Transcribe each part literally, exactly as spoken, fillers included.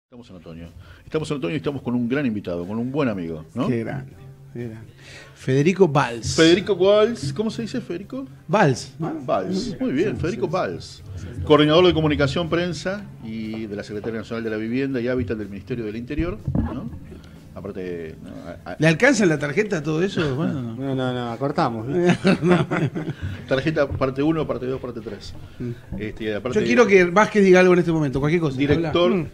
Estamos en otoño. Estamos en otoño y estamos con un gran invitado, con un buen amigo, ¿no? Qué grande, qué grande. Federico Valls. Federico Valls, ¿cómo se dice Federico? Valls, ¿no? Valls, muy bien, Federico Valls. Coordinador de Comunicación, Prensa y de la Secretaría Nacional de la Vivienda y Hábitat del Ministerio del Interior, ¿no? Aparte, ¿no? A, a, ¿Le alcanza la tarjeta todo eso? Bueno, no. No, no, no, acortamos. tarjeta parte uno, parte dos, parte tres. Este, y aparte, Yo quiero que Vázquez diga algo en este momento, cualquier cosa. Director. Habla.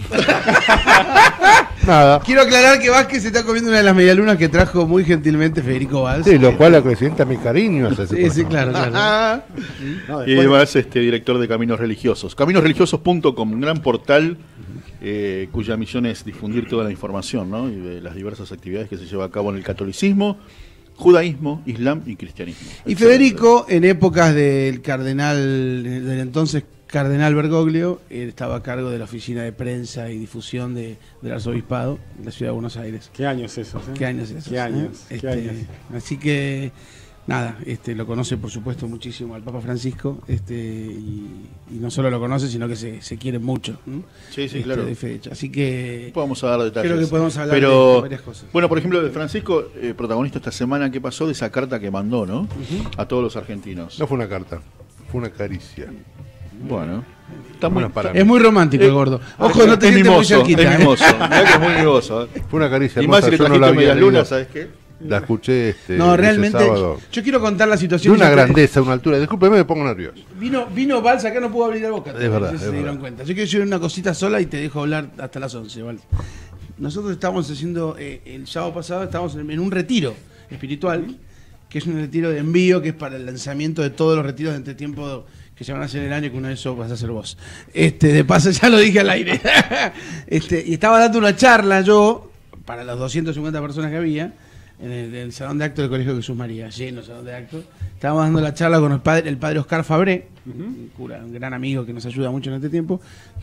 Nada. Quiero aclarar que Vázquez se está comiendo una de las medialunas que trajo muy gentilmente Federico Valls. Sí, lo cual acrecienta mi cariño hacia ese Sí, sí, personaje. claro, claro. No, Y después- además este, director de Caminos Religiosos. Caminos Religiosos punto com, un gran portal eh, cuya misión es difundir toda la información, ¿no? Y de las diversas actividades que se lleva a cabo en el catolicismo, judaísmo, islam y cristianismo. Y Federico, en épocas del cardenal, del entonces cardenal Bergoglio, él estaba a cargo de la oficina de prensa y difusión de, del arzobispado de la ciudad de Buenos Aires. ¿Qué años esos? eh? ¿Qué años esos? ¿Qué años? eh? ¿Qué Este, años? Así que, nada, este, lo conoce por supuesto muchísimo al Papa Francisco, este, y, y no solo lo conoce, sino que se, se quieren mucho. ¿no? Sí, sí, Este, claro. de fecha. Así que Podemos dar detalles. creo que podemos hablar Pero, de varias cosas. Bueno, por ejemplo, de Francisco, eh, protagonista esta semana que pasó de esa carta que mandó, ¿no? A todos los argentinos. No fue una carta, fue una caricia. Bueno, está muy, Bueno, para está- Es muy romántico Eh, el gordo. Ojo, no te es sientes muy mimoso, cerquita. es ¿eh? mimoso. Mirá que es muy mimoso. ¿eh? Fue una caricia Y más hermosa, si le yo no trajiste la había medias leído. lunas, ¿sabes qué? La escuché este, No, ese realmente, sábado. yo quiero contar la De situación. una Ya que- grandeza, una altura. Discúlpeme, me pongo nervioso. Vino, vino Valls, acá no pudo abrir la boca. Es verdad, no sé si es se dieron verdad. cuenta. Yo quiero decir una cosita sola y te dejo hablar hasta las once, Valls. Nosotros estábamos haciendo, eh, el sábado pasado estábamos en, en un retiro espiritual, que es un retiro de envío, que es para el lanzamiento de todos los retiros de entre tiempo que se van a hacer en el año, que uno de esos vas a hacer vos. Este, de paso ya lo dije al aire. este, y estaba dando una charla yo, para las doscientas cincuenta personas que había, en el, en el salón de actos del Colegio Jesús María, lleno el salón de actos. Estábamos dando la charla con el padre, el padre Oscar Fabré, un cura, un gran amigo que nos ayuda mucho en este tiempo.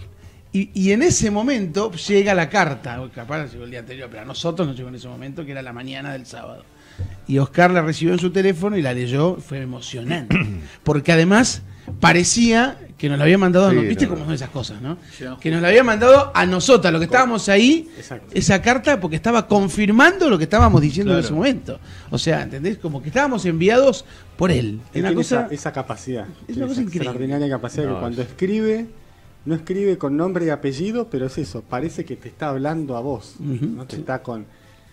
Y, y en ese momento llega la carta, capaz llegó el día anterior, pero a nosotros nos llegó en ese momento, que era la mañana del sábado. Y Oscar la recibió en su teléfono y la leyó, fue emocionante. Porque además parecía que nos la había mandado, a Sí, nos- ¿viste no, cómo no. son esas cosas, no? Sí, no. Que nos la había mandado a nosotros, los que estábamos ahí, Exacto. esa carta, porque estaba confirmando lo que estábamos diciendo en Claro. ese momento. O sea, ¿entendés? Como que estábamos enviados por él. Él Una tiene cosa... esa, esa capacidad. es una esa cosa increíble. extraordinaria capacidad No, que cuando es- escribe, no escribe con nombre y apellido, pero es eso, parece que te está hablando a vos. Ujú, ¿no? Te sí. está con,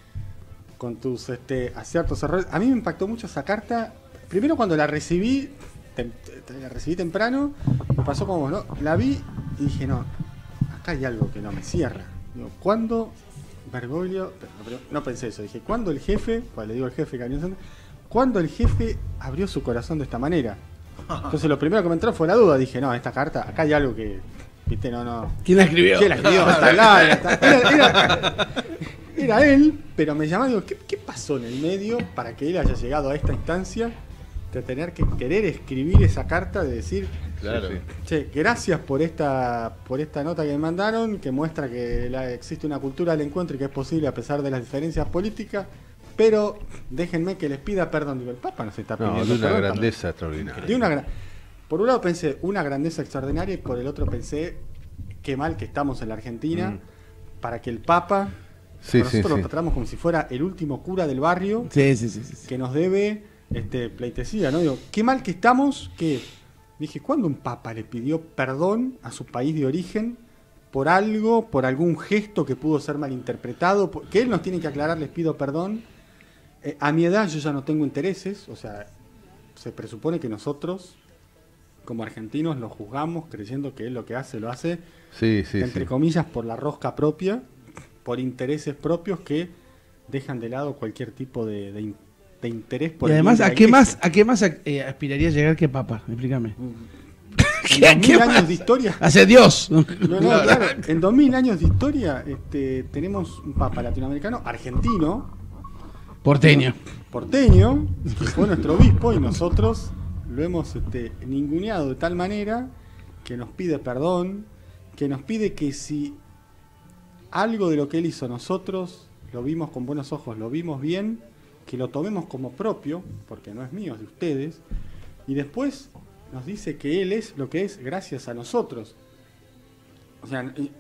con tus este, aciertos, errores. A mí me impactó mucho esa carta. Primero cuando la recibí, tem- te- la recibí temprano, me pasó como vos, ¿no? La vi y dije, no, acá hay algo que no me cierra. Digo, ¿cuándo Bergoglio? pero- pero no pensé eso, dije, ¿cuándo el jefe, pues le digo al jefe cariñosamente, ¿cuándo el jefe abrió su corazón de esta manera? Entonces lo primero que me entró fue la duda, dije, no, esta carta, acá hay algo que, viste, no, no. ¿Quién la escribió? ¿Quién la escribió? Está larga, está- Era, era- era él, pero me llamaba y digo, ¿qué, ¿qué pasó en el medio para que él haya llegado a esta instancia de tener que querer escribir esa carta, de decir, Claro. Sí, sí. che, gracias por esta, por esta nota que me mandaron, que muestra que la- existe una cultura del encuentro y que es posible a pesar de las diferencias políticas, pero déjenme que les pida perdón. Digo, el Papa no se está pidiendo No, de una perdón, grandeza extraordinaria. de una gra- por un lado pensé una grandeza extraordinaria y por el otro pensé qué mal que estamos en la Argentina Mm. para que el Papa, Sí, nosotros sí, lo sí. tratamos como si fuera el último cura del barrio Sí, sí, sí, sí, sí. que nos debe este, pleitesía, ¿no? Digo, qué mal que estamos que dije, ¿cuándo un Papa le pidió perdón a su país de origen por algo, por algún gesto que pudo ser malinterpretado? Por- que él nos tiene que aclarar, les pido perdón. Eh, a mi edad yo ya no tengo intereses, o sea, se presupone que nosotros, como argentinos, lo juzgamos creyendo que él lo que hace, lo hace, Sí, sí, entre sí. comillas, por la rosca propia, por intereses propios que dejan de lado cualquier tipo de, de in- de interés por Y el además, bien de ¿a la qué iglesia. más, a qué más eh, aspiraría a llegar que Papa? Explícame. En ¿Qué- dos mil qué años más? de historia. Hacia Dios. No, no, claro, en dos mil años de historia este, tenemos un papa latinoamericano, argentino, Porteño. porteño, que fue nuestro obispo y nosotros lo hemos este, ninguneado de tal manera que nos pide perdón, que nos pide que si algo de lo que él hizo nosotros lo vimos con buenos ojos, lo vimos bien, que lo tomemos como propio, porque no es mío, es de ustedes, y después nos dice que él es lo que es gracias a nosotros. O sea,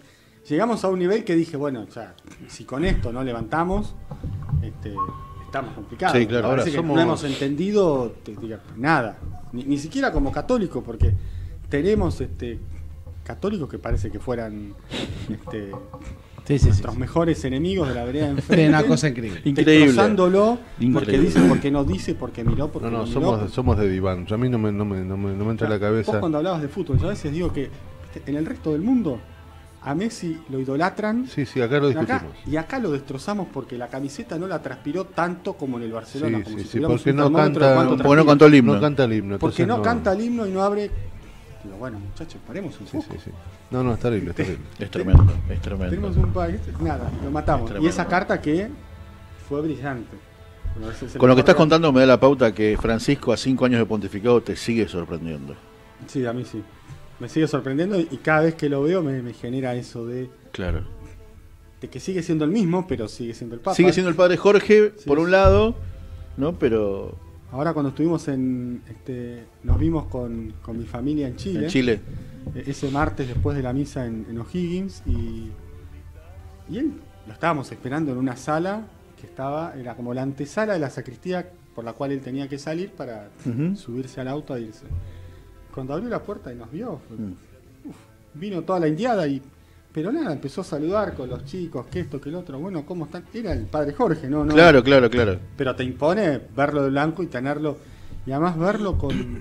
llegamos a un nivel que dije, bueno, ya, si con esto no levantamos, este, estamos complicados. Sí, claro, Me parece ahora que somos- no hemos entendido te diga, nada, ni, ni siquiera como católicos, porque tenemos este, católicos que parece que fueran este, Sí, sí, sí. nuestros mejores enemigos de la vereda de Es enfrente. una cosa increíble. Increíble. Destrozándolo porque Increíble. dice, porque no dice, porque miró, porque No, no, miró. somos, somos de diván. Yo a mí no me, no me, no me, no me entra en la Vos cabeza. cuando hablabas de fútbol, yo a veces digo que viste, en el resto del mundo a Messi lo idolatran. Sí, sí, acá lo acá- discutimos. y acá lo destrozamos porque la camiseta no la transpiró tanto como en el Barcelona. Sí, como sí, si sí, tuviéramos porque un no termómetro de canta- cuánto Porque no transpira. cantó el himno. No canta el himno. Porque entonces no, canta el himno y no abre. Digo, bueno, muchachos, paremos un Sí, poco. sí, sí. No, no, es terrible, es terrible. Es tremendo, es tremendo. Tenemos un país. Nada, lo matamos. Es Y tremendo. esa carta que fue brillante. Bueno, ese es el Con lo que mejor estás regalo. contando me da la pauta que Francisco a cinco años de pontificado te sigue sorprendiendo. Sí, a mí sí. Me sigue sorprendiendo y cada vez que lo veo me, me genera eso de, Claro. de que sigue siendo el mismo, pero sigue siendo el Papa. Sigue siendo el padre Jorge, Sí, por un sí. lado, ¿no? Pero Ahora cuando estuvimos en, este, nos vimos con, con mi familia en Chile, en Chile. eh, ese martes después de la misa en, en O'Higgins, y, y él lo estábamos esperando en una sala que estaba, era como la antesala de la sacristía por la cual él tenía que salir para Ujú. subirse al auto e irse. Cuando abrió la puerta y nos vio, fue- Mm. uf, vino toda la indiada y pero nada, empezó a saludar con los chicos, que esto, que el otro, bueno, ¿cómo están? Era el padre Jorge, ¿no? no Claro, claro, claro. Pero te impone verlo de blanco y tenerlo, y además verlo con, eh,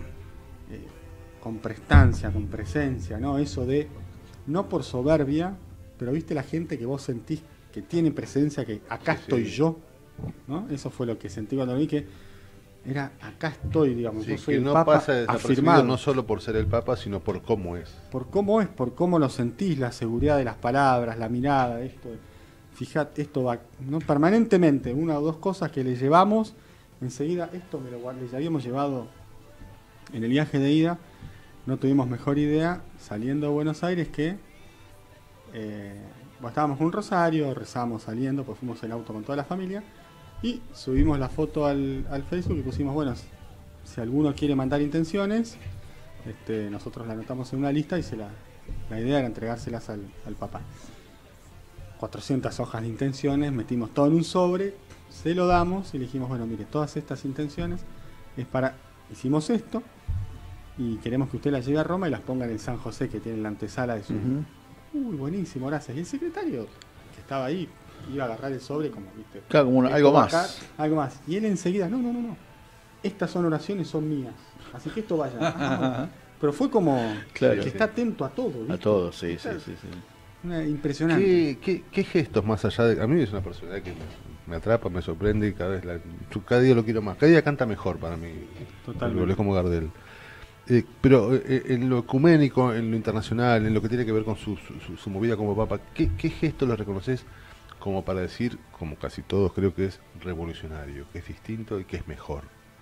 con prestancia, con presencia, ¿no? Eso de, no por soberbia, pero viste la gente que vos sentís que tiene presencia, que acá Sí, estoy sí. yo, ¿no? Eso fue lo que sentí cuando lo vi, que era, acá estoy, digamos, Sí, yo soy que el no Papa pasa desapercibido afirmado. no solo por ser el Papa, sino por cómo es. Por cómo es, por cómo lo sentís, la seguridad de las palabras, la mirada, esto. Fíjate, esto va, ¿no? Permanentemente, una o dos cosas que le llevamos, enseguida, esto me lo guard- le habíamos llevado en el viaje de ida, no tuvimos mejor idea, saliendo a Buenos Aires, que eh, bueno, estábamos con un rosario, rezamos saliendo, pues fuimos en auto con toda la familia, y subimos la foto al, al Facebook y pusimos, bueno, si alguno quiere mandar intenciones, este, nosotros la anotamos en una lista y se la, la idea era entregárselas al, al Papa. cuatrocientas hojas de intenciones, metimos todo en un sobre, se lo damos y le dijimos, bueno, mire, todas estas intenciones es para, hicimos esto y queremos que usted las lleve a Roma y las ponga en el San José, que tiene la antesala de su... Ujú. Uy, buenísimo, gracias. Y el secretario que estaba ahí iba a agarrar el sobre como, viste, Claro, como una- esto algo va más. acá, algo más. Y él enseguida, no, no, no, no. Estas son oraciones, son mías. Así que esto vaya. Ah, pero fue como Claro. que está atento a todo. ¿viste? A todos, sí, sí, sí, sí. Una- impresionante. ¿Qué, qué, qué gestos más allá de.? A mí es una personalidad que me, me atrapa, me sorprende y cada vez la- yo cada día lo quiero más. Cada día canta mejor para mí. Totalmente. Es como Gardel. Eh, pero eh, en lo ecuménico, en lo internacional, en lo que tiene que ver con su, su, su- su movida como papa, ¿qué, qué gesto le reconoces como para decir, como casi todos creo que es revolucionario, que es distinto y que es mejor?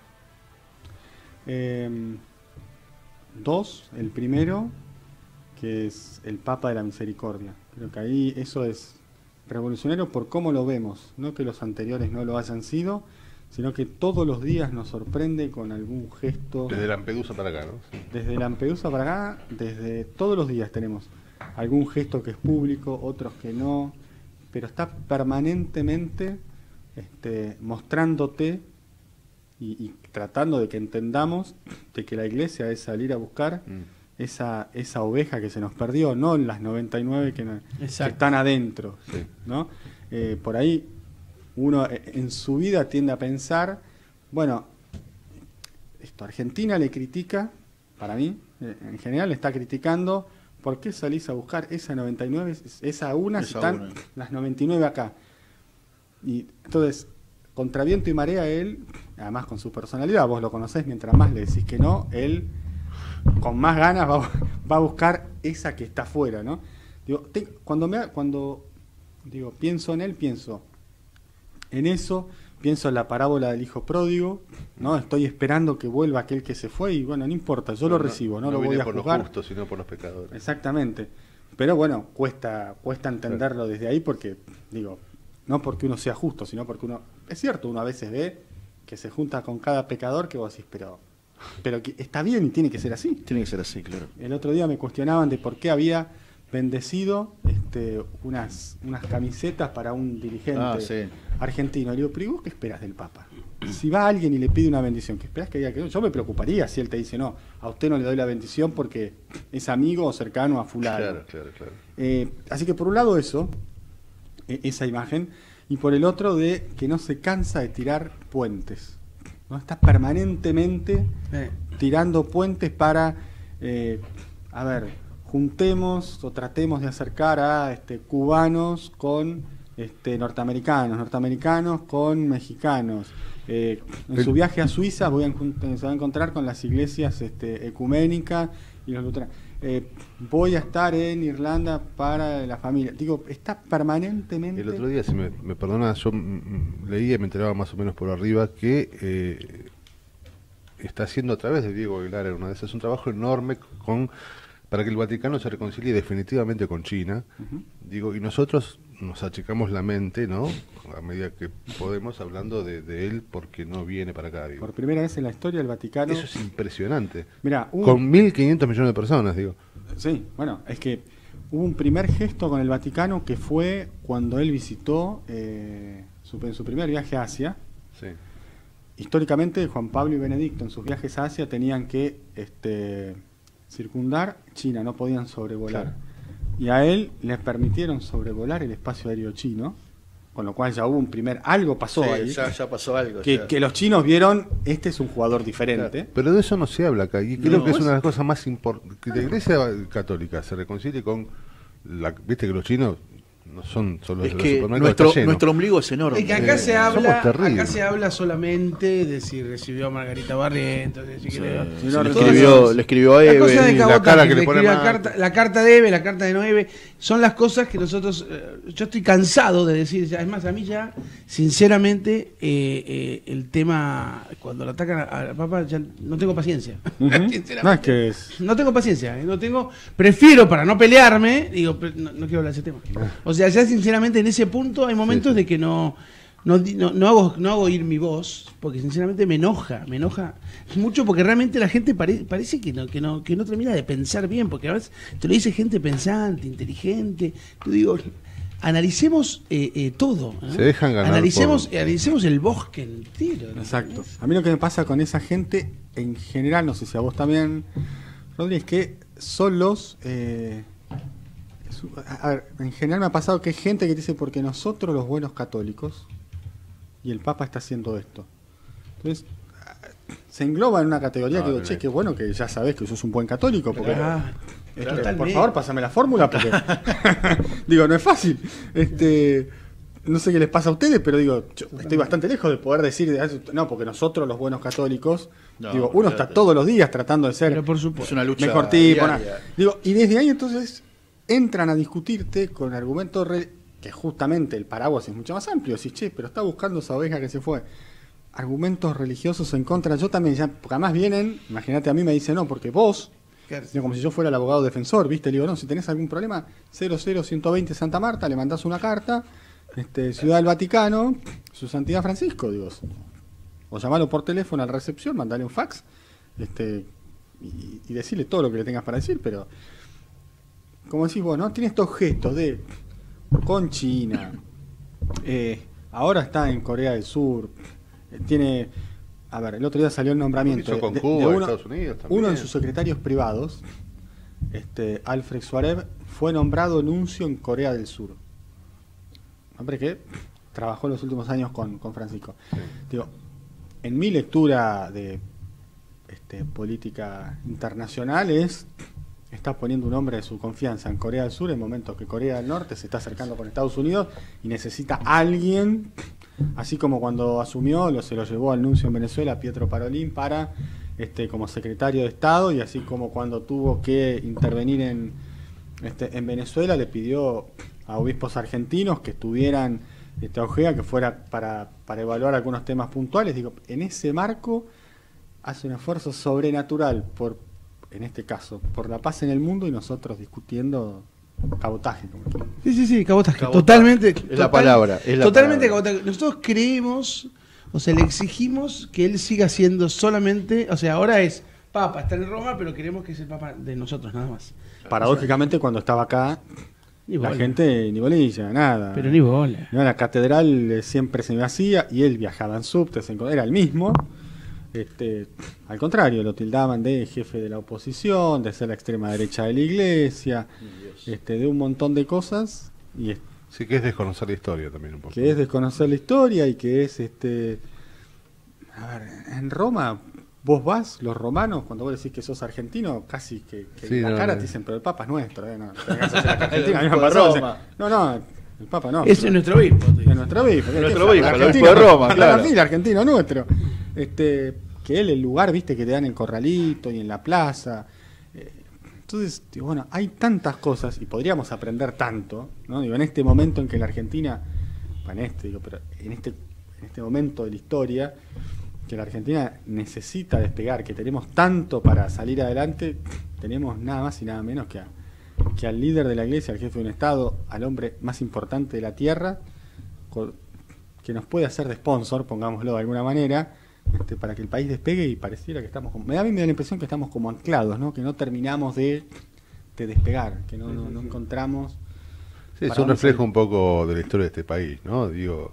Eh, dos, el primero, que es el Papa de la Misericordia. Creo que ahí eso es revolucionario por cómo lo vemos, no que los anteriores no lo hayan sido, sino que todos los días nos sorprende con algún gesto. Desde Lampedusa para acá, ¿no? Sí. Desde Lampedusa para acá, desde todos los días tenemos algún gesto que es público, otros que no, pero está permanentemente este, mostrándote y, y tratando de que entendamos de que la iglesia es salir a buscar Mm. esa, esa oveja que se nos perdió, no las noventa y nueve que, no- que Exacto. están adentro, Sí. ¿no? Eh, por ahí uno eh, en su vida tiende a pensar, bueno, esto Argentina le critica, para mí, eh, en general le está criticando, ¿por qué salís a buscar esa noventa y nueve, esa una, si Esa están una. las noventa y nueve acá? Y entonces, contra viento y marea, él, además con su personalidad, vos lo conocés, mientras más le decís que no, él con más ganas va, va a buscar esa que está afuera, ¿no? Digo, te- cuando me ha- cuando digo, pienso en él, pienso en eso, pienso en la parábola del hijo pródigo, ¿no? Estoy esperando que vuelva aquel que se fue y bueno, no importa, yo lo recibo, no, lo viene voy a por juzgar. los justos, sino por los pecadores. Exactamente. Pero bueno, cuesta cuesta entenderlo desde ahí porque, digo, no porque uno sea justo, sino porque uno, es cierto, uno a veces ve que se junta con cada pecador que vos decís, pero, pero que está bien y tiene que ser así. Tiene que ser así, claro. El otro día me cuestionaban de por qué había bendecido este, unas, unas camisetas para un dirigente Ah, sí. argentino. Le digo, pero ¿y vos qué esperas del Papa? Si va alguien y le pide una bendición, ¿qué esperas que diga que no? Yo me preocuparía si él te dice, no, a usted no le doy la bendición porque es amigo o cercano a fulano. Claro, claro, claro. Eh, así que por un lado eso, eh, esa imagen, y por el otro de que no se cansa de tirar puentes, ¿no? Está permanentemente Eh. tirando puentes para, eh, a ver, juntemos o tratemos de acercar a este, cubanos con este, norteamericanos, norteamericanos con mexicanos. Eh, en su viaje a Suiza voy a, se va a encontrar con las iglesias este, ecuménicas y los luteranos. Eh, voy a estar en Irlanda para la familia. Digo, está permanentemente... El otro día, si me, me perdona, yo mm, leí y me enteraba más o menos por arriba que eh, está haciendo a través de Diego Aguilar, una vez, es un trabajo enorme con para que el Vaticano se reconcilie definitivamente con China. Uh-huh. Digo, y nosotros nos achicamos la mente, ¿no? A medida que podemos, hablando de, de él, porque no viene para acá, digo. Por primera vez en la historia el Vaticano... Eso es impresionante. Mirá, hubo... Con mil quinientos millones de personas, digo. Sí, bueno, es que hubo un primer gesto con el Vaticano que fue cuando él visitó eh, su, en su primer viaje a Asia. Sí. Históricamente, Juan Pablo y Benedicto en sus viajes a Asia tenían que este, circundar China, no podían sobrevolar. Claro. Y a él les permitieron sobrevolar el espacio aéreo chino, con lo cual ya hubo un primer... Algo pasó sí, ahí. Ya, ya pasó algo. Que, que los chinos vieron, este es un jugador diferente. Claro, pero de eso no se habla acá. Y creo no, que es es... una de las cosas más importantes. Que la Iglesia Católica se reconcilie con... La, Viste que los chinos no son solo es los que supermercados. Nuestro, nuestro ombligo es enorme. Es que acá, eh, se habla, somos acá se habla solamente de si recibió a Margarita Barrientos, de si Sí, creo, sí, no, le, todas escribió, las- le escribió a la Eve. cosa de la Cabotaje, cara que le le pone escribió la más- carta, la carta de Eve, la carta de Noeve, son las cosas que nosotros, eh, yo estoy cansado de decir, ya, es más, a mí ya, sinceramente, eh, eh, el tema, cuando lo atacan al Papa, ya no tengo paciencia. Uh-huh. Sinceramente. No, es que es... No tengo paciencia, eh, no tengo, prefiero para no pelearme, digo, pre- no, no quiero hablar de ese tema. O sea, ya sinceramente en ese punto hay momentos Sí, sí. de que no, no, di- no, no hago, no hago oír mi voz, porque sinceramente me enoja, me enoja mucho porque realmente la gente pare- parece que no, que no, que no termina de pensar bien, porque a veces te lo dice gente pensante, inteligente, yo digo, analicemos eh, eh, todo, ¿no? Se dejan ganar analicemos, por- analicemos el bosque entero, ¿no? Exacto. A mí lo que me pasa con esa gente, en general, no sé si a vos también, Rodri, es que son los... eh, es un- a ver, en general me ha pasado que hay gente que dice, porque nosotros los buenos católicos, y el Papa está haciendo esto. Entonces, se engloba en una categoría que digo, che, qué bueno que ya sabés que sos un buen católico, porque... Ah, Este, totalmente. por favor, pásame la fórmula, porque digo, no es fácil. Este, no sé qué les pasa a ustedes, pero digo, yo estoy bastante lejos de poder decir, no, porque nosotros los buenos católicos, No, digo, uno está fíjate. todos los días tratando de ser Pero por supuesto. Es una lucha mejor tipo. diaria. na- Digo, y desde ahí entonces entran a discutirte con argumentos re- que justamente el paraguas es mucho más amplio. Decís, che, pero está buscando esa oveja que se fue. Argumentos religiosos en contra. Yo también, ya, porque además vienen, imagínate, a mí me dicen, no, porque vos, sino como si yo fuera el abogado defensor, ¿viste? Le digo, no, si tenés algún problema, cero cero uno veinte Santa Marta, le mandás una carta, este, Ciudad del Vaticano, su santidad Francisco, digo. O llamalo por teléfono a la recepción, mandale un fax, este, y, y decirle todo lo que le tengas para decir, pero como decís vos, ¿no? Tiene estos gestos de con China, eh, ahora está en Corea del Sur, eh, tiene, a ver, el otro día salió el nombramiento Hizo con de, Cuba, de uno, Estados Unidos también. uno de sus secretarios privados, este, Alfred Suarev, fue nombrado nuncio en Corea del Sur. Hombre que trabajó en los últimos años con, con Francisco. Sí. Digo, en mi lectura de este, política internacional es, está poniendo un hombre de su confianza en Corea del Sur en momentos que Corea del Norte se está acercando con Estados Unidos y necesita a alguien, así como cuando asumió, lo, se lo llevó al nuncio en Venezuela, Pietro Parolin, para este, como secretario de Estado, y así como cuando tuvo que intervenir en, este, en Venezuela, le pidió a obispos argentinos que estuvieran este, a Ojea, que fuera para, para evaluar algunos temas puntuales. Digo, en ese marco hace un esfuerzo sobrenatural por, en este caso, por la paz en el mundo, y nosotros discutiendo cabotaje. Como que- Sí, sí, sí, cabotaje. Cabotaje. Totalmente. Es la palabra, es la totalmente palabra. cabotaje. Nosotros creemos, o sea, le exigimos que él siga siendo solamente, o sea, ahora es Papa, está en Roma, pero queremos que sea el Papa de nosotros, nada más. paradójicamente cuando estaba acá, Ni la bola. gente ni bolilla, nada. Pero ni bola. No, la catedral eh, siempre se me hacía y él viajaba en subte, se encont- era el mismo. Este, al contrario, lo tildaban de jefe de la oposición, de ser la extrema derecha de la iglesia, este, de un montón de cosas, y es- Sí, que es desconocer la historia también un poco. que es desconocer la historia y que es este. A ver, en Roma, vos vas, los romanos, cuando vos decís que sos argentino, casi que, que Sí, la no, cara no. te dicen, pero el Papa es nuestro, ¿eh? No, tenés que ser argentino, a mí me El pasó, Roma. dicen, no, no, el Papa no. Ese es nuestro obispo. te digo. Es nuestro obispo. ¿qué- Nuestro qué obispo, es? el Argentino, obispo de Roma, Andá claro. la fila, argentino nuestro. Este, que él, el lugar, viste, que te dan en Corralito y en la plaza. Eh, Entonces, digo, bueno, hay tantas cosas y podríamos aprender tanto, ¿no? Digo, en este momento en que la Argentina, bueno, en este, digo, pero en este, en este momento de la historia, que la Argentina necesita despegar, que tenemos tanto para salir adelante, tenemos nada más y nada menos que, a- que al líder de la iglesia, al jefe de un Estado, al hombre más importante de la tierra, co- que nos puede hacer de sponsor, pongámoslo de alguna manera, este, para que el país despegue y pareciera que estamos como, me da a mí me da la impresión que estamos como anclados, ¿no? Que no terminamos de, de despegar, que no, no, no encontramos. Sí, es para un dónde reflejo salir. un poco de la historia de este país, ¿no? Digo,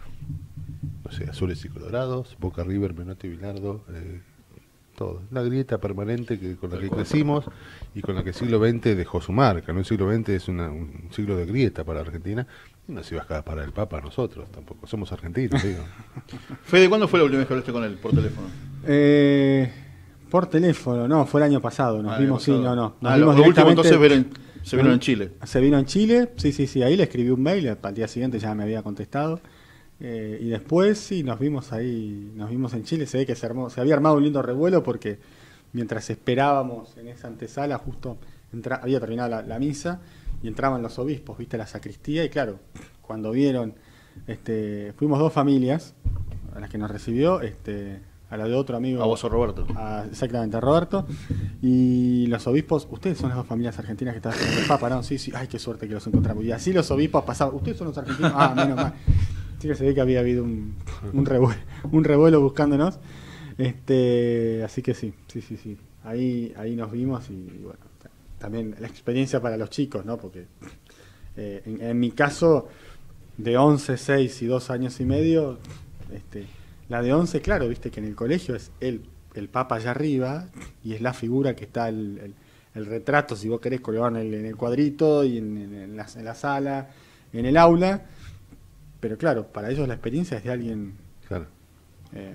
no sé, azules y colorados, Boca River, Menotti y Bilardo, eh, todo. La grieta permanente que con la que crecimos y con la que el siglo veinte dejó su marca, ¿no? El siglo veinte es una- un siglo de grieta para Argentina y no se iba a escapar para el Papa nosotros, tampoco somos argentinos, digo. Fede, ¿cuándo fue la última vez que hablaste con él por teléfono? Eh, por teléfono, no, fue el año pasado, nos Ah, el vimos, año sí, no, pasado. no. Nos Ah, vimos lo último directamente- entonces vieron- se vieron en Chile. Se vino en Chile, sí, sí, sí, ahí le escribí un mail, al día siguiente ya me había contestado. Eh, y después sí, nos vimos ahí, nos vimos en Chile, se ve que se, armó, se había armado un lindo revuelo porque mientras esperábamos en esa antesala, justo entra- había terminado la, la misa y entraban los obispos, viste, a la sacristía, y claro, cuando vieron, este, fuimos dos familias a las que nos recibió, este, a la de otro amigo. A vos o Roberto. a- exactamente, a Roberto. Y los obispos, ustedes son las dos familias argentinas que están haciendo el Papa, ¿no? Sí, sí, ay, qué suerte que los encontramos. Y así los obispos pasaban, ustedes son los argentinos, ah, menos mal. Sí que se ve que había habido un, un, revuelo, un revuelo buscándonos. Este, así que sí, sí, sí, sí. Ahí, ahí nos vimos y, y bueno, ta- también la experiencia para los chicos, ¿no? Porque eh, en, en mi caso, de once, seis y dos años y medio, este, la de once, claro, viste que en el colegio es el, el Papa allá arriba y es la figura que está el, el, el retrato, si vos querés, colgado en el, en el cuadrito y en, en, en la, en la sala, en el aula. Pero claro, para ellos la experiencia es de alguien. Claro. Eh,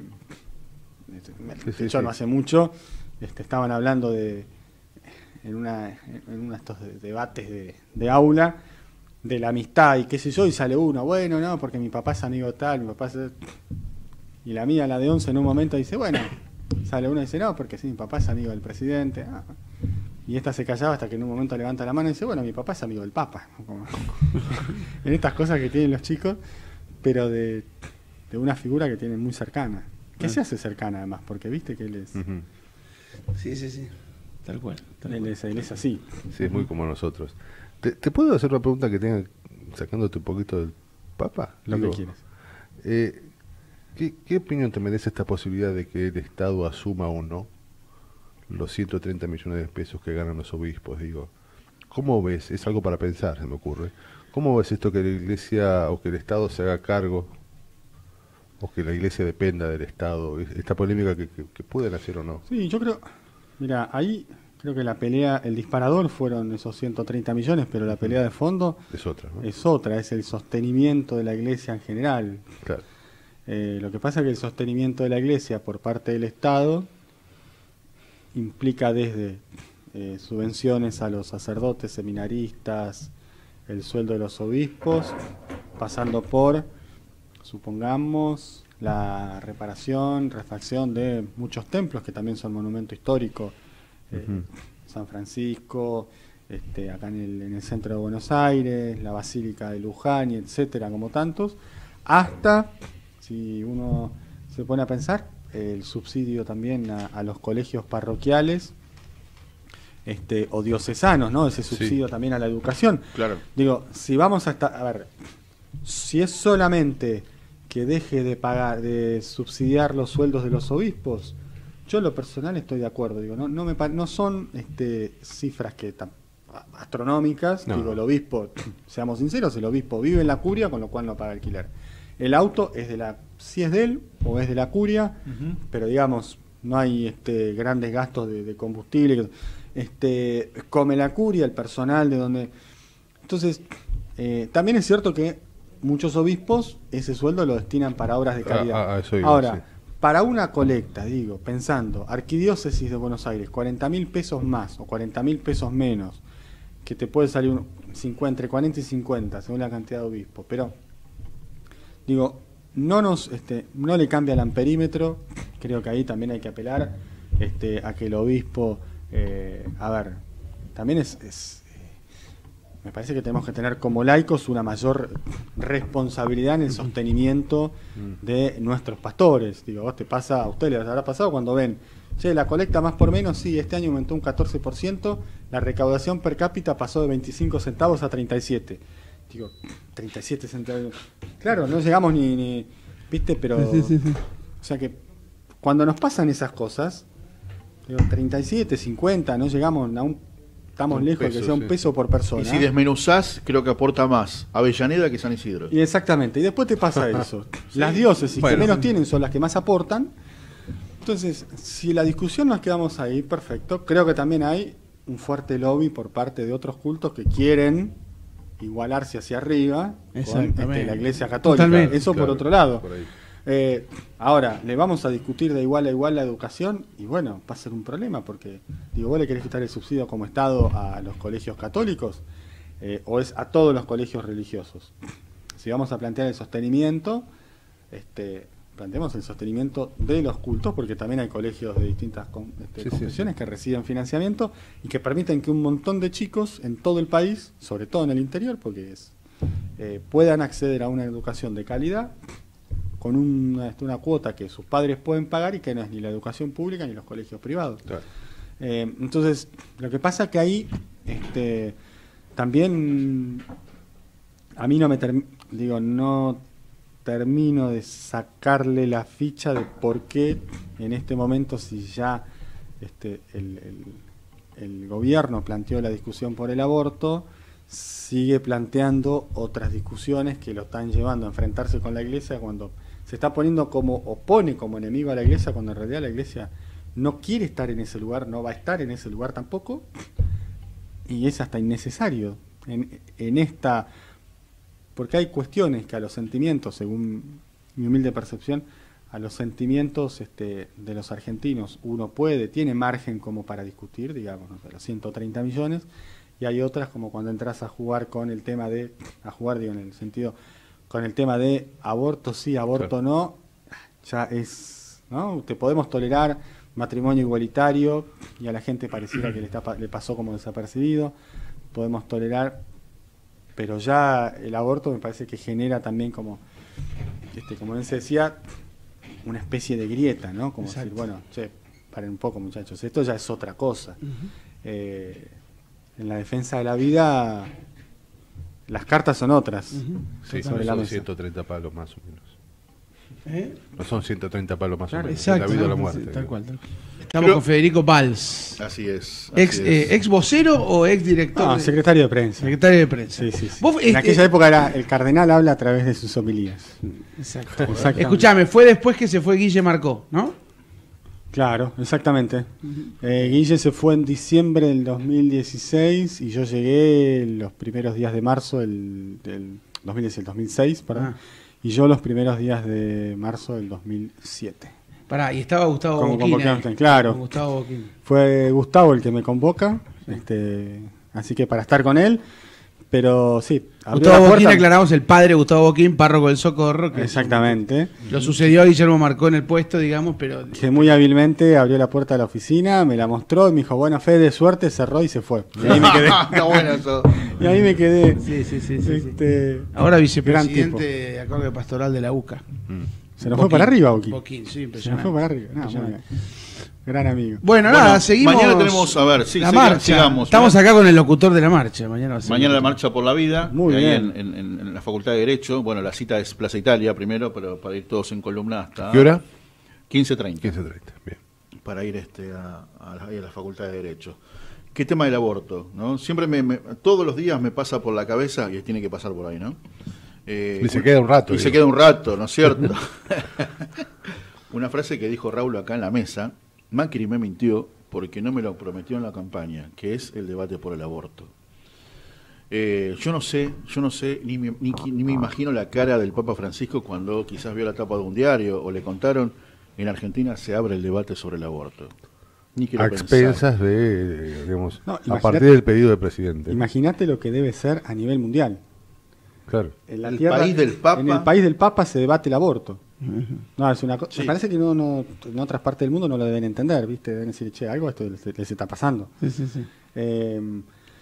de Sí, sí, hecho, sí. no hace mucho este, estaban hablando de en una en uno de estos de- debates de, de aula de la amistad y qué sé yo, y sale uno, bueno, no, porque mi papá es amigo tal, mi papá es... Y la mía, la de once, en un momento dice, bueno, sale uno y dice, no, porque sí, mi papá es amigo del presidente. Ah. Y esta se callaba hasta que en un momento levanta la mano y dice, bueno, mi papá es amigo del Papa. Como- en estas cosas que tienen los chicos, pero de, de una figura que tienen muy cercana. Que se hace cercana además, porque viste que él es, Ujú. Sí, sí, sí. Tal cual. Tal él cual. es, él es así. Sí, es muy como nosotros. ¿Te, te puedo hacer una pregunta que tenga, sacándote un poquito del Papa? Lo Digo, que quieras. Eh, ¿qué, ¿Qué opinión te merece esta posibilidad de que el Estado asuma o no los ciento treinta millones de pesos que ganan los obispos? Digo, ¿cómo ves? Es algo para pensar, se me ocurre. ¿Cómo ves esto que la Iglesia o que el Estado se haga cargo o que la Iglesia dependa del Estado? Esta polémica que, que, que pueden hacer o no. Sí, yo creo, mira, ahí creo que la pelea, el disparador fueron esos ciento treinta millones, pero la pelea de fondo Es otra, ¿no? es otra, es el sostenimiento de la iglesia en general. Claro. Eh, lo que pasa es que el sostenimiento de la iglesia por parte del Estado implica desde eh, subvenciones a los sacerdotes, seminaristas, el sueldo de los obispos, pasando por, supongamos, la reparación, refacción de muchos templos que también son monumento histórico, eh, Ujú. San Francisco, este, acá en el, en el centro de Buenos Aires, la Basílica de Luján, y etcétera, como tantos, hasta, si uno se pone a pensar, el subsidio también a, a los colegios parroquiales este, o diocesanos, ¿no? Ese Sí. subsidio también a la educación. Claro. Digo, si vamos a estar, a ver, si es solamente que deje de pagar, de subsidiar los sueldos de los obispos, yo en lo personal estoy de acuerdo. Digo, no, no me pa- no son este, cifras que tam- astronómicas. No. Digo, el obispo, seamos sinceros, el obispo vive en la curia, con lo cual no paga alquiler. El auto es de la, si es de él o es de la curia, Ujú. pero digamos, no hay este, grandes gastos de, de combustible. Este, come la curia, el personal de donde... Entonces, eh, también es cierto que muchos obispos ese sueldo lo destinan para obras de caridad. Ah, ah, eso iba, Ahora, sí. para una colecta, digo, pensando, Arquidiócesis de Buenos Aires, cuarenta mil pesos más o cuarenta mil pesos menos, que te puede salir un cincuenta, entre cuarenta y cincuenta, según la cantidad de obispos, pero, digo, no nos este, no le cambia el amperímetro, creo que ahí también hay que apelar este, a que el obispo, eh, a ver, también es... es me parece que tenemos que tener como laicos una mayor responsabilidad en el sostenimiento de nuestros pastores. Digo, vos te pasa, a ustedes les habrá pasado cuando ven, che, la colecta más por menos, sí, este año aumentó un catorce por ciento, la recaudación per cápita pasó de veinticinco centavos a treinta y siete. Digo, treinta y siete centavos. Claro, no llegamos ni, ni ¿viste? Pero, Sí, sí, sí. o sea que cuando nos pasan esas cosas, digo, treinta y siete, cincuenta, no llegamos a un... Estamos Un lejos de peso, que sea un sí. peso por persona. Y si desmenuzás, creo que aporta más Avellaneda que San Isidro. Y exactamente, y después te pasa eso. Las diócesis Bueno. que menos tienen son las que más aportan. Entonces, si la discusión nos quedamos ahí, perfecto. Creo que también hay un fuerte lobby por parte de otros cultos que quieren igualarse hacia arriba con Exactamente. este, la Iglesia Católica. Totalmente. Eso Claro, por otro lado. por ahí. Eh, ahora, ¿le vamos a discutir de igual a igual la educación? Y bueno, va a ser un problema porque, digo, ¿vos le querés quitar el subsidio como Estado a los colegios católicos? Eh, ¿O es a todos los colegios religiosos? Si vamos a plantear el sostenimiento, este, planteemos el sostenimiento de los cultos, porque también hay colegios de distintas con- este, Sí, sí, confesiones que reciben financiamiento y que permiten que un montón de chicos en todo el país, sobre todo en el interior, porque es, eh, puedan acceder a una educación de calidad con una, este, una cuota que sus padres pueden pagar y que no es ni la educación pública ni los colegios privados. Claro. Eh, entonces, lo que pasa que ahí este, también a mí no me term- digo, no termino de sacarle la ficha de por qué en este momento, si ya este, el, el, el gobierno planteó la discusión por el aborto, sigue planteando otras discusiones que lo están llevando a enfrentarse con la Iglesia cuando se está poniendo como, o pone como enemigo a la Iglesia, cuando en realidad la Iglesia no quiere estar en ese lugar, no va a estar en ese lugar tampoco, y es hasta innecesario en, en esta, porque hay cuestiones que a los sentimientos, según mi humilde percepción, a los sentimientos este, de los argentinos uno puede, tiene margen como para discutir, digamos, no sé, los ciento treinta millones, y hay otras como cuando entras a jugar con el tema de, a jugar digo en el sentido, con el tema de aborto sí, aborto Claro. no, ya es, ¿no? Te podemos tolerar matrimonio igualitario y a la gente pareciera que le, está, pa- le pasó como desapercibido, podemos tolerar, pero ya el aborto me parece que genera también como, este, como él se decía, una especie de grieta, ¿no? Como Exacto. decir, bueno, che, paren un poco muchachos, esto ya es otra cosa. Eh, en la defensa de la vida las cartas son otras. Ujú. Sí, Sobre no la son mesa. ciento treinta palos más o menos. ¿Eh? No son ciento treinta palos más Claro, o menos. Exacto. La vida o la sí, muerte. tal digo. cual, tal cual. Estamos Pero- con Federico Valls. Así es. así Ex, es. eh, ¿Ex vocero o ex director? No, de- secretario de prensa. secretario de prensa. Sí, sí, sí. Vos, En este- aquella época era el cardenal habla a través de sus homilías. Exacto. Exactamente. Escuchame, fue después que se fue Guille Marcó, ¿no? Claro, exactamente. Eh, Guille se fue en diciembre del dos mil dieciséis y yo llegué los primeros días de marzo del, del dos mil dieciséis, el dos mil seis, perdón, Ah. y yo los primeros días de marzo del dos mil siete. Pará, y estaba Gustavo Como Boquín. convocante, ahí. claro. Con Gustavo Boquín. Fue Gustavo el que me convoca, este, así que para estar con él, pero sí. abrió Gustavo la Boquín, puerta. aclaramos, el padre de Gustavo Boquín, párroco del Socorro, que Exactamente. lo sucedió a Guillermo Marcó en el puesto, digamos, pero Que muy hábilmente abrió la puerta de la oficina, me la mostró y me dijo, buena fe, de suerte, cerró y se fue. Y ahí me quedé. Está bueno eso. y ahí me quedé. sí, sí, sí, sí, sí. Este, Ahora gran vicepresidente tipo. de Acorde Pastoral de la U C A. Mm. Se nos fue para arriba, Boquín. Boquín, sí, Se nos impresionante. fue para arriba. No, muy bien. Gran amigo. Bueno, Bueno, nada, seguimos. mañana tenemos, a ver, sí, la siga- marcha. sigamos, Estamos ¿no? acá con el locutor de la marcha. Mañana, va a ser Mañana la locutor. marcha por la vida, Muy ahí bien. en, en- en la Facultad de Derecho. Bueno, la cita es Plaza Italia primero, pero para ir todos en columna hasta ¿Qué hora? quince treinta. quince treinta. Bien. Para ir este a, a la, ahí a la Facultad de Derecho. qué tema del aborto, ¿no? Siempre me, me, todos los días me pasa por la cabeza, y tiene que pasar por ahí, ¿no? Eh, y se queda un rato. Y digo. se queda un rato, ¿no es cierto? Una frase que dijo Raúl acá en la mesa: Macri me mintió porque no me lo prometió en la campaña, que es el debate por el aborto. Eh, yo no sé, yo no sé, ni me, ni, ni me imagino la cara del Papa Francisco cuando quizás vio la tapa de un diario o le contaron: en Argentina se abre el debate sobre el aborto. Ni quiero a pensar. expensas de, digamos, No, a partir del pedido del presidente. Imagínate lo que debe ser a nivel mundial. Claro. En la El tierra, país del Papa. En el país del Papa se debate el aborto. Ujú. No, es una co- Sí. Me parece que no, no, en otras partes del mundo no lo deben entender, ¿viste? Deben decir, che, algo esto les, les está pasando. Sí, sí, sí. Eh,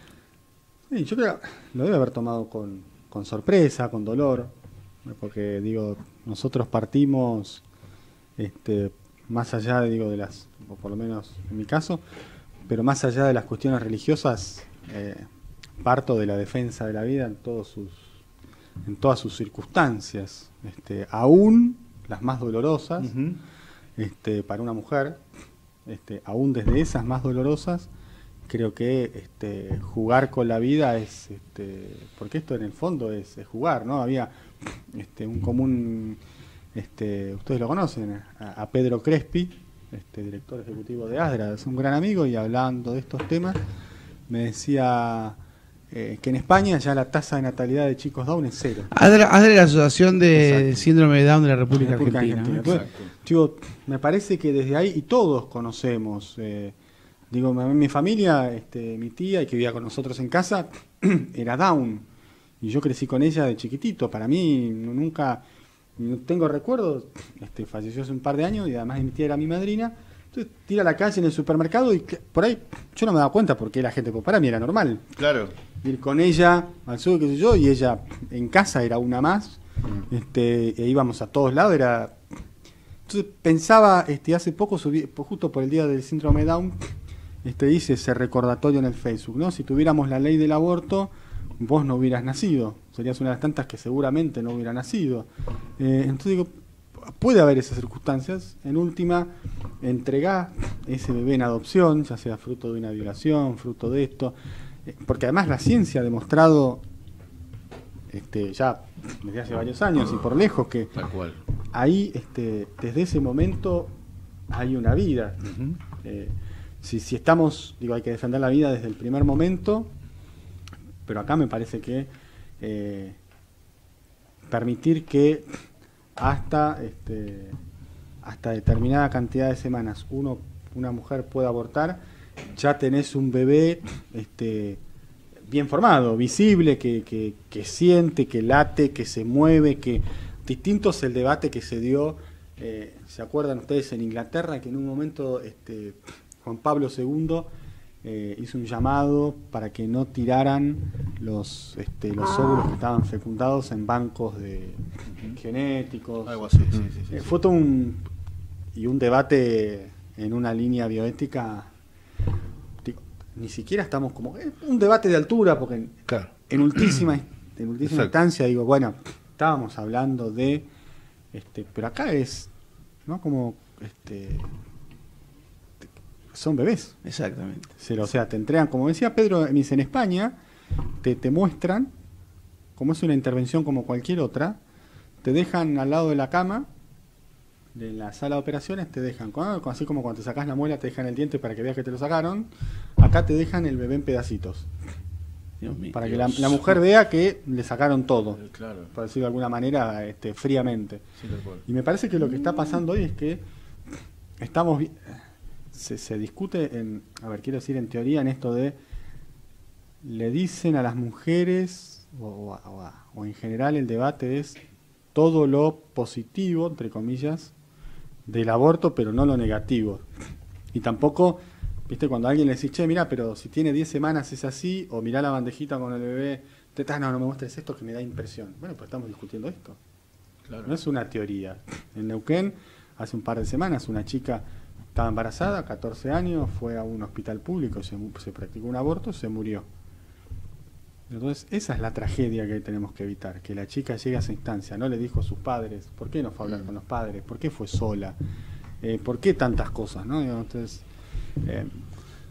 sí, yo creo lo debe haber tomado con, con sorpresa, con dolor, porque digo, nosotros partimos, este, más allá de, digo, de las, o por lo menos en mi caso, pero más allá de las cuestiones religiosas, eh, parto de la defensa de la vida en todos sus, en todas sus circunstancias, este, aún las más dolorosas. Ujú. Este, para una mujer, este, aún desde esas más dolorosas, creo que este, jugar con la vida es, este, porque esto en el fondo es, es jugar, ¿no? Había este, un común, este, ustedes lo conocen, a, a Pedro Crespi, este, director ejecutivo de ASDRA, es un gran amigo, y hablando de estos temas, me decía eh, que en España ya la tasa de natalidad de chicos Down es cero. ASDRA, ASDRA es la Asociación de Exacto. Síndrome de Down de la República, República Argentina. Argentina. ¿no? Entonces, digo, me parece que desde ahí, y todos conocemos, eh, digo, mi, mi familia, este, mi tía, y que vivía con nosotros en casa, era Down, y yo crecí con ella de chiquitito. Para mí, no- nunca, no tengo recuerdos, este, falleció hace un par de años, y además mi tía era mi madrina. Entonces, tira a la calle en el supermercado, y que- por ahí yo no me daba cuenta porque la gente, pues para mí era normal Claro. ir con ella al sur, qué sé yo, y ella en casa era una más, este, e íbamos a todos lados, era... Entonces pensaba, este, hace poco subí, pues, justo por el día del síndrome Down, este, hice ese recordatorio en el Facebook, ¿no? Si tuviéramos la ley del aborto, vos no hubieras nacido, serías una de las tantas que seguramente no hubiera nacido. Eh, entonces digo, puede haber esas circunstancias. En última, entregá ese bebé en adopción, ya sea fruto de una violación, fruto de esto, eh, porque además la ciencia ha demostrado, este, ya desde hace varios años y por lejos, que Tal cual. ahí, este, desde ese momento hay una vida. Ujú. Eh, si, si estamos, digo, hay que defender la vida desde el primer momento, pero acá me parece que eh, permitir que hasta este, hasta determinada cantidad de semanas uno una mujer pueda abortar, ya tenés un bebé este, bien formado, visible, que, que, que siente, que late, que se mueve, que distinto es el debate que se dio, eh, ¿se acuerdan ustedes en Inglaterra que en un momento este, Juan Pablo segundo eh, hizo un llamado para que no tiraran los, este, los óvulos que estaban fecundados en bancos de genéticos? Algo así, sí, sí, sí, Eh, sí. fue todo un, y un debate en una línea bioética. Digo, ni siquiera estamos como... eh, un debate de altura, porque en, Claro. en ultísima, en última Exacto. instancia, digo, bueno, estábamos hablando de... este pero acá es, ¿no? Como... este son bebés. Exactamente. Se lo- O sea, te entregan, como decía Pedro, me dice, en España te, te muestran, como es una intervención como cualquier otra, te dejan al lado de la cama, de la sala de operaciones, te dejan, con- con- así como cuando te sacas la muela, te dejan el diente para que veas que te lo sacaron, acá te dejan el bebé en pedacitos, Dios mío. para que la, Dios. la mujer vea que le sacaron todo, Eh, Claro. por decirlo de alguna manera, este, fríamente. Sí, tal cual. Y me parece que lo que está pasando hoy es que estamos vi- se, se discute en, a ver, quiero decir en teoría, en esto de le dicen a las mujeres o, o a- o a- o en general el debate es todo lo positivo, entre comillas, del aborto, pero no lo negativo. Y tampoco, viste, cuando a alguien le decís, che, mira, pero si tiene diez semanas es así, o mirá la bandejita con el bebé, te, ah, no, no me muestres esto que me da impresión. Bueno, pues estamos discutiendo esto. Claro. No es una teoría. En Neuquén, hace un par de semanas, una chica estaba embarazada, catorce años, fue a un hospital público, se, mu- se practicó un aborto, se murió. Entonces, esa es la tragedia que tenemos que evitar, que la chica llegue a esa instancia, no le dijo a sus padres, ¿por qué no fue a hablar con los padres? ¿Por qué fue sola? Eh, ¿Por qué tantas cosas? ¿No? Digamos, Entonces, eh,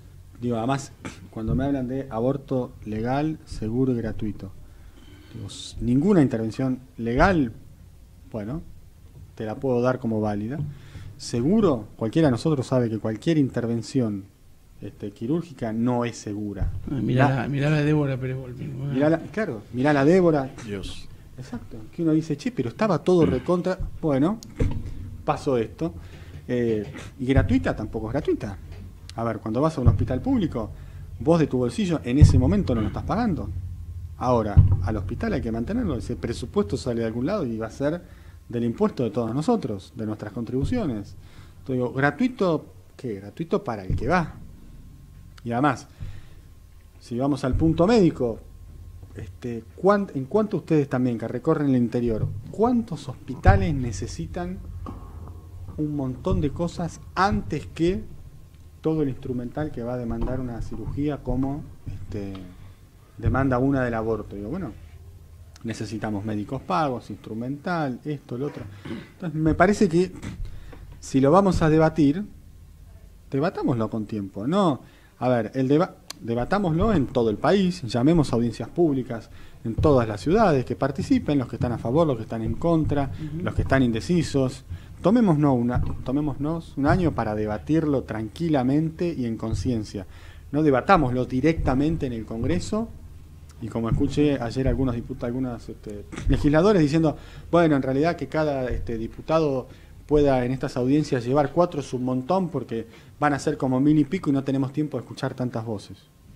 Digo, además, cuando me hablan de aborto legal, seguro y gratuito, digo, ninguna intervención legal, bueno, te la puedo dar como válida. Seguro, cualquiera de nosotros sabe que cualquier intervención este, quirúrgica no es segura. Ah, mirá, la, mirá la Débora Pérez Volpín. Mirá la, claro, mirá la Débora. Dios. Exacto. Que uno dice, che, pero estaba todo recontra. Bueno, pasó esto. Eh, y gratuita tampoco es gratuita. A ver, cuando vas a un hospital público, vos de tu bolsillo en ese momento no lo estás pagando. Ahora, al hospital hay que mantenerlo. Ese presupuesto sale de algún lado y va a ser del impuesto de todos nosotros, de nuestras contribuciones. Entonces digo, gratuito, ¿qué? Gratuito para el que va. Y además, si vamos al punto médico, este, ¿en cuánto ustedes también que recorren el interior, cuántos hospitales necesitan un montón de cosas antes que todo el instrumental que va a demandar una cirugía como este, demanda una del aborto? Digo, bueno, necesitamos médicos pagos, instrumental, esto, lo otro. Entonces, me parece que si lo vamos a debatir, debatámoslo con tiempo. No, a ver, el deba debatámoslo en todo el país, llamemos a audiencias públicas en todas las ciudades, que participen, los que están a favor, los que están en contra, uh-huh. los que están indecisos. Tomémonos, una, tomémonos un año para debatirlo tranquilamente y en conciencia. No debatámoslo directamente en el Congreso. Y como escuché ayer algunos diputados, algunos este, legisladores diciendo, bueno, en realidad que cada este, diputado pueda en estas audiencias llevar cuatro es un montón porque van a ser como mil y pico y no tenemos tiempo de escuchar tantas voces.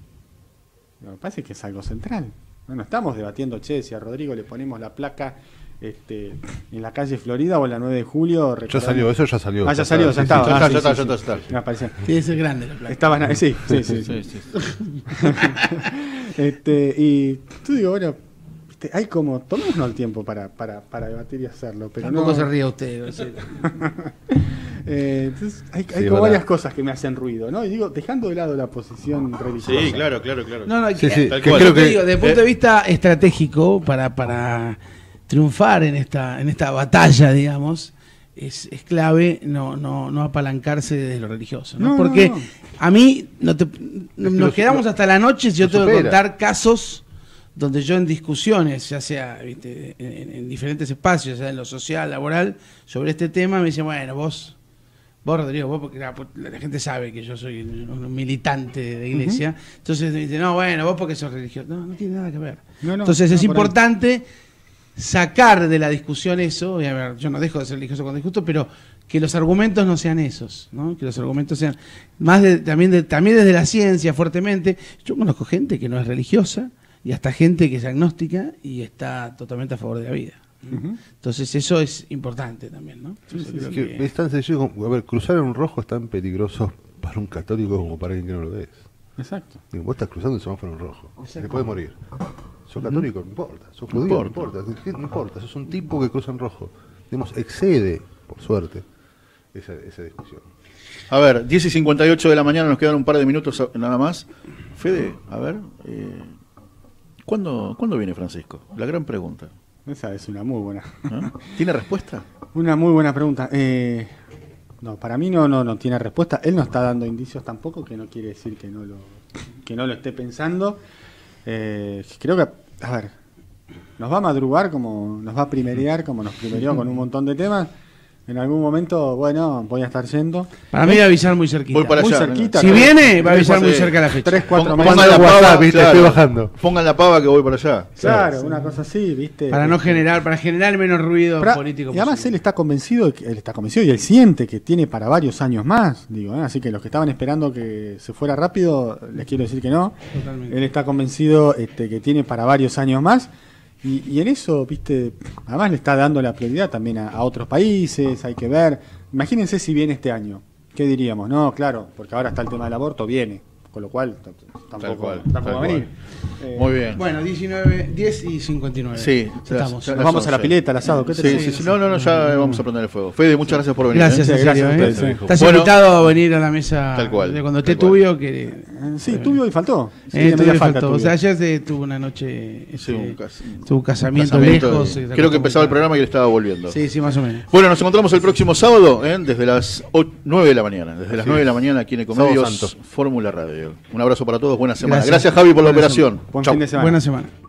Me parece que es algo central. No, no estamos debatiendo, che, si a Rodrigo le ponemos la placa este, en la calle Florida o en la nueve de julio. Ya salió, eso ya salió. Ah, ya salió, ya estaba. Ya está, ya está. Me parece. Tiene que ser grande la placa. Estaba, sí, sí, sí. sí, sí. este, y tú digo, bueno, viste, hay como, tomémonos el tiempo para, para, para debatir y hacerlo. Pero tampoco no se ríe usted. eh, entonces, hay, hay sí, como verdad. varias cosas que me hacen ruido, ¿no? Y digo, dejando de lado la posición religiosa. Sí, claro, claro, claro. No, no, sí, que, sí, tal que cual. creo yo te que, digo, desde el punto de vista estratégico, para, para triunfar en esta, en esta batalla, digamos, es, es clave no, no, no apalancarse desde lo religioso, ¿no? No, Porque no, no. a mí no te, nos lo- quedamos lo- hasta la noche si yo lo tengo que supera. contar casos donde yo en discusiones, ya sea ¿viste? En, en diferentes espacios, ya sea en lo social, laboral, sobre este tema, me dicen, bueno, vos, vos Rodrigo, vos, porque la, la gente sabe que yo soy un militante de iglesia, uh-huh. entonces me dicen, no, bueno, vos porque sos religioso. No, no tiene nada que ver. No, no, entonces no, es por importante sacar de la discusión eso, y a ver, yo no dejo de ser religioso cuando discuto, pero que los argumentos no sean esos, ¿no? Que los argumentos sean más de, también, de, también desde la ciencia fuertemente. Yo conozco gente que no es religiosa y hasta gente que es agnóstica y está totalmente a favor de la vida. Uh-huh. Entonces eso es importante también, ¿no? Sí, sí, creo Es que- que es tan sencillo como, a ver, cruzar un rojo es tan peligroso para un católico como para alguien que no lo es. Exacto. Digo, vos estás cruzando el semáforo en rojo, Exacto. te puede morir. Sos católico, no importa. Sos judío, no importa. ¿Qué? No importa. Sos un tipo que cruza en rojo. Digamos, excede, por suerte, esa, esa discusión. A ver, diez y cincuenta y ocho de la mañana, nos quedan un par de minutos a- nada más. Fede, a ver, eh, ¿cuándo, ¿cuándo viene Francisco? La gran pregunta. Esa es una muy buena. ¿No? ¿Tiene respuesta? Una muy buena pregunta. Eh, no, para mí no, no, no tiene respuesta. Él no está dando indicios tampoco, que no quiere decir que no lo, que no lo esté pensando. Eh, creo que, a ver, nos va a madrugar como, nos va a primerear como nos primerió con un montón de temas. En algún momento, bueno, voy a estar yendo. Para mí va a avisar muy cerquita. Voy para Muy allá. cerquita. Si tres- viene, va a tres, avisar muy sí. cerca la fecha. Tres, cuatro Pon- meses. pongan la WhatsApp, pava, viste, estoy bajando. Pongan la pava que voy para allá. Claro, Sí. una cosa así, ¿viste? Para no generar, para generar menos ruido Pra- político y además posible. él está convencido, de que- él está convencido y él siente que tiene para varios años más, digo, ¿eh? Así que los que estaban esperando que se fuera rápido, les quiero decir que no. Totalmente. Él está convencido este, que tiene para varios años más y, y en eso, viste, además le está dando la prioridad también a, a otros países, hay que ver. Imagínense si viene este año, ¿qué diríamos? No, claro, porque ahora está el tema del aborto, viene, con lo cual t- t- tampoco, cual, tampoco tal va a venir. cual. Eh, Muy bien. Bueno, diecinueve, diez y cincuenta y nueve. Sí, Ya estamos. ya- Nos vamos a la once. pileta, al asado, ¿qué te Sí, parece? sí, sí. No, no, no, ya vamos a prender el fuego. Fede, muchas gracias por venir. Gracias, ¿eh? en Gracias serio, a ¿eh? ustedes, sí. Estás Bueno. invitado a venir a la mesa Tal cual, de cuando tal esté cual. Tubio, que Eh, Sí, Tubio y faltó. Sí, eh, le Tubio media falta faltó. O Tubio. sea, ayer se tuvo una noche, Sí, este, un cas- tuvo un casamiento, casamiento, lejos. eh, se Creo acostó que empezaba el muy programa y él estaba volviendo. tarde. Sí, sí, más o menos. Bueno, nos encontramos el próximo sábado, ¿eh? Desde las nueve de la mañana. Desde las Así nueve de la es. mañana aquí en Sábado Ecomedios Santo. Fórmula Radio. un abrazo para todos, buena semana. Gracias. Gracias, Javi, por la Buena operación. Buen Chau. fin de semana. Buena semana.